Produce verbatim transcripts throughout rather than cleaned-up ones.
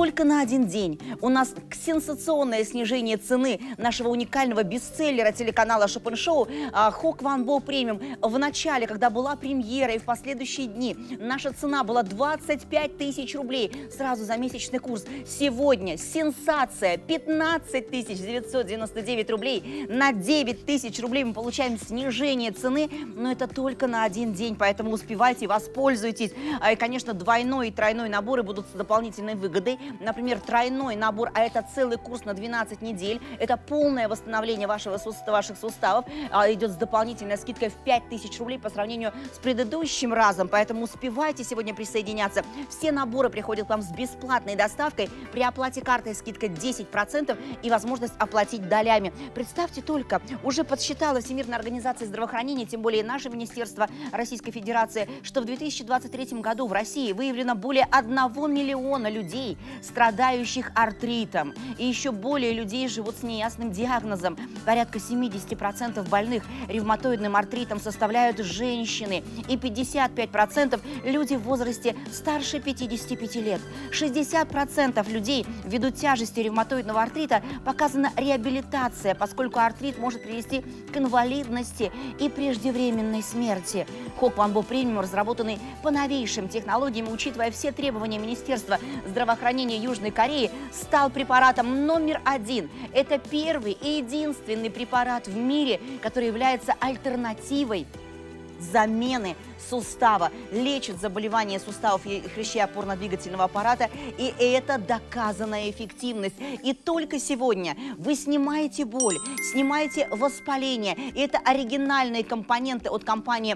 только на один день у нас сенсационное снижение цены нашего уникального бестселлера телеканала Шопен Шоу Hock Van Bo Premium. В начале, когда была премьера, и в последующие дни наша цена была двадцать пять тысяч рублей сразу за месячный курс. Сегодня сенсация, пятнадцать тысяч девятьсот девяносто девять рублей. На девять тысяч рублей мы получаем снижение цены, но это только на один день, поэтому успевайте, воспользуйтесь. И, конечно, двойной и тройной наборы будут с дополнительной выгодой. Например, тройной набор, а это целый курс на двенадцать недель, это полное восстановление вашего, ваших суставов, идет с дополнительной скидкой в пять тысяч рублей по сравнению с предыдущим разом, поэтому успевайте сегодня присоединяться. Все наборы приходят к вам с бесплатной доставкой, при оплате картой скидка десять процентов и возможность оплатить долями. Представьте только, уже подсчитала Всемирная организация здравоохранения, тем более наше Министерство Российской Федерации, что в две тысячи двадцать третьем году в России выявлено более одного миллиона людей, страдающих артритом. И еще более людей живут с неясным диагнозом. Порядка семидесяти процентов больных ревматоидным артритом составляют женщины. И пятьдесят пять процентов люди в возрасте старше пятидесяти пяти лет. шестьдесят процентов людей ввиду тяжести ревматоидного артрита показана реабилитация, поскольку артрит может привести к инвалидности и преждевременной смерти. Hock Van Bo Premium, разработанный по новейшим технологиям, учитывая все требования Министерства здравоохранения Южной Кореи, стал препаратом номер один. Это первый и единственный препарат в мире, который является альтернативой замены сустава, лечит заболевания суставов и хрящей опорно-двигательного аппарата, и это доказанная эффективность. И только сегодня вы снимаете боль, снимаете воспаление. И это оригинальные компоненты от компании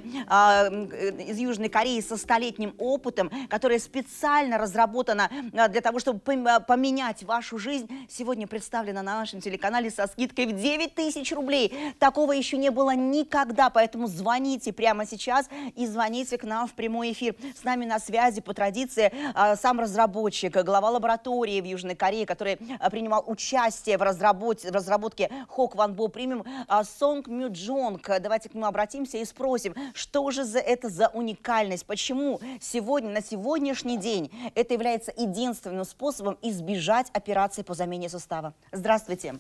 э, из Южной Кореи со столетним опытом, которая специально разработана для того, чтобы поменять вашу жизнь. Сегодня представлена на нашем телеканале со скидкой в девять тысяч рублей. Такого еще не было никогда, поэтому звоните прямо сейчас и звоните к нам в прямой эфир. С нами на связи по традиции сам разработчик, глава лаборатории в Южной Корее, который принимал участие в разработке, в разработке Hock Van Bo Premium, Сонг Мю Джонг. Давайте к нему обратимся и спросим, что же за это за уникальность, почему сегодня, на сегодняшний день это является единственным способом избежать операции по замене сустава. Здравствуйте.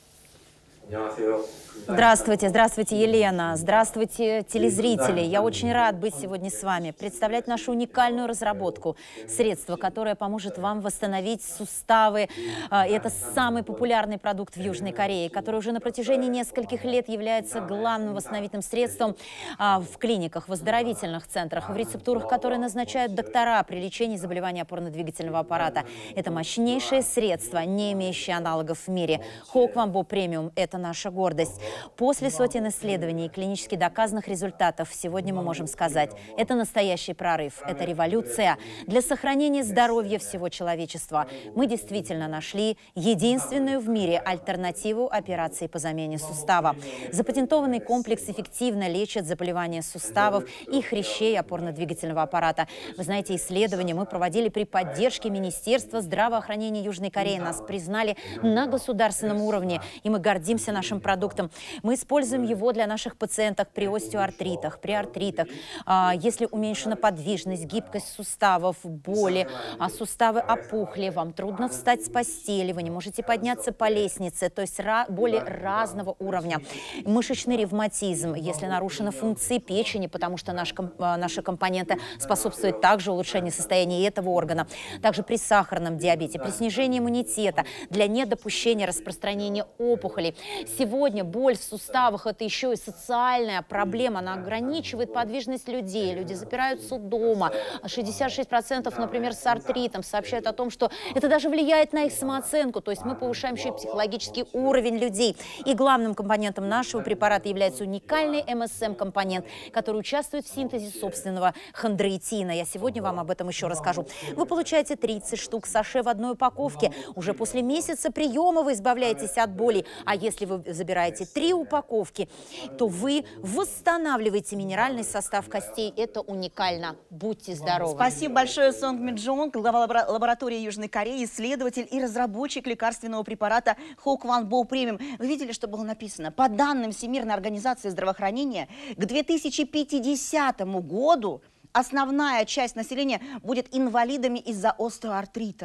Здравствуйте, здравствуйте, Елена, здравствуйте, телезрители. Я очень рад быть сегодня с вами, представлять нашу уникальную разработку, средство, которое поможет вам восстановить суставы. Это самый популярный продукт в Южной Корее, который уже на протяжении нескольких лет является главным восстановительным средством в клиниках, в оздоровительных центрах, в рецептурах, которые назначают доктора при лечении заболеваний опорно-двигательного аппарата. Это мощнейшее средство, не имеющее аналогов в мире. Hock Van Bo Premium – это наша гордость. После сотен исследований и клинически доказанных результатов сегодня мы можем сказать, это настоящий прорыв, это революция для сохранения здоровья всего человечества. Мы действительно нашли единственную в мире альтернативу операции по замене сустава. Запатентованный комплекс эффективно лечит заболевания суставов и хрящей опорно-двигательного аппарата. Вы знаете, исследования мы проводили при поддержке Министерства здравоохранения Южной Кореи. Нас признали на государственном уровне, и мы гордимся нашим продуктом. Мы используем его для наших пациентов при остеоартритах, при артритах, а, если уменьшена подвижность, гибкость суставов, боли, а суставы опухли, вам трудно встать с постели, вы не можете подняться по лестнице, то есть ра боли разного уровня. Мышечный ревматизм, если нарушена функция печени, потому что наш, наши компоненты способствуют также улучшению состояния этого органа. Также при сахарном диабете, при снижении иммунитета, для недопущения распространения опухолей. Сегодня боль в суставах – это еще и социальная проблема. Она ограничивает подвижность людей. Люди запираются дома. шестьдесят шесть процентов, например, с артритом сообщают о том, что это даже влияет на их самооценку. То есть мы повышаем еще и психологический уровень людей. И главным компонентом нашего препарата является уникальный эм эс эм-компонент, который участвует в синтезе собственного хондроитина. Я сегодня вам об этом еще расскажу. Вы получаете тридцать штук саше в одной упаковке. Уже после месяца приема вы избавляетесь от боли. А если вы забираете три упаковки, то вы восстанавливаете минеральный состав костей. Это уникально. Будьте здоровы. Спасибо большое, Сонг Ми Джонг, глава лаборатории Южной Кореи, исследователь и разработчик лекарственного препарата Hock Van Bo Premium. Вы видели, что было написано? По данным Всемирной организации здравоохранения, к две тысячи пятидесятому году основная часть населения будет инвалидами из-за остеоартрита.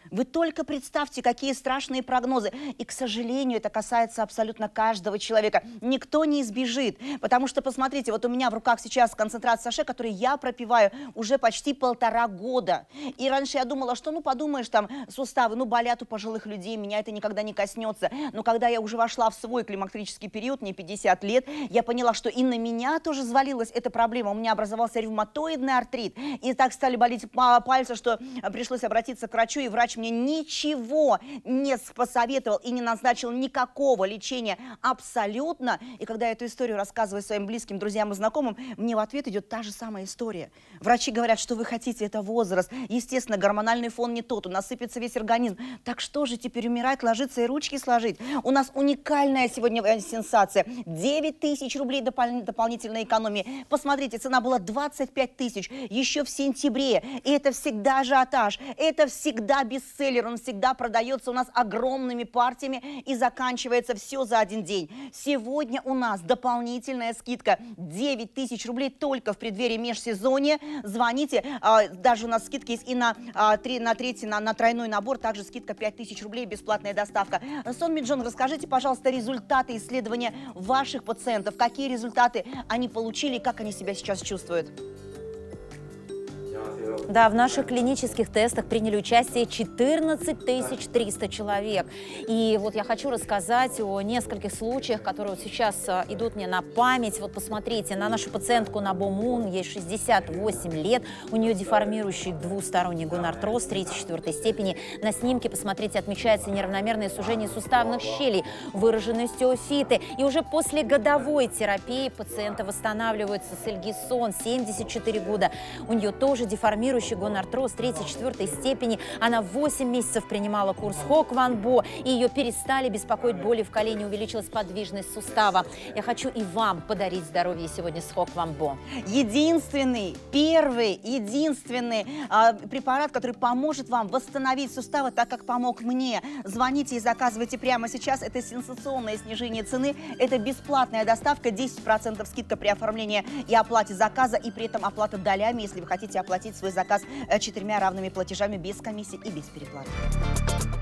Вы только представьте, какие страшные прогнозы. И, к сожалению, это касается абсолютно каждого человека. Никто не избежит. Потому что, посмотрите, вот у меня в руках сейчас концентрат саше, который я пропиваю уже почти полтора года. И раньше я думала, что, ну, подумаешь, там, суставы, ну, болят у пожилых людей, меня это никогда не коснется. Но когда я уже вошла в свой климактерический период, мне пятьдесят лет, я поняла, что и на меня тоже звалилась эта проблема. У меня образовался ревматоидный артрит. И так стали болеть пальцы, что пришлось обратиться к врачу, и врач мне ничего не посоветовал и не назначил никакого лечения абсолютно. И когда я эту историю рассказываю своим близким, друзьям и знакомым, мне в ответ идет та же самая история. Врачи говорят, что вы хотите, это возраст. Естественно, гормональный фон не тот, у нас сыпется весь организм. Так что же теперь умирать, ложиться и ручки сложить? У нас уникальная сегодня сенсация. девять тысяч рублей допол дополнительной экономии. Посмотрите, цена была двадцать пять тысяч еще в сентябре. И это всегда ажиотаж, это всегда бестселлер, он всегда продается у нас огромными партиями и заканчивается все за один день. Сегодня у нас дополнительная скидка девять тысяч рублей только в преддверии межсезонья. Звоните, а, даже у нас скидки есть и на, а, три, на третий, на, на тройной набор, также скидка пять тысяч рублей, бесплатная доставка. Сон Минджон, расскажите, пожалуйста, результаты исследования ваших пациентов, какие результаты они получили и как они себя сейчас чувствуют? Да, в наших клинических тестах приняли участие четырнадцать тысяч триста человек. И вот я хочу рассказать о нескольких случаях, которые вот сейчас идут мне на память. Вот посмотрите, на нашу пациентку Набо Мун, ей шестьдесят восемь лет, у нее деформирующий двусторонний гонартроз третьей-четвёртой степени. На снимке, посмотрите, отмечается неравномерное сужение суставных щелей, выраженные остеофиты. И уже после годовой терапии пациента восстанавливается сальгисон, семьдесят четыре года. У нее тоже деформирующий гонартроз третьей-четвёртой степени. Она восемь месяцев принимала курс Хок Ван Бо, и ее перестали беспокоить боли в колене, увеличилась подвижность сустава. Я хочу и вам подарить здоровье сегодня с Хок Ван Бо. Единственный, первый, единственный а, препарат, который поможет вам восстановить суставы, так как помог мне. Звоните и заказывайте прямо сейчас. Это сенсационное снижение цены, это бесплатная доставка, десять процентов скидка при оформлении и оплате заказа, и при этом оплата долями, если вы хотите оплатить свой заказ четырьмя равными платежами без комиссии и без переплаты.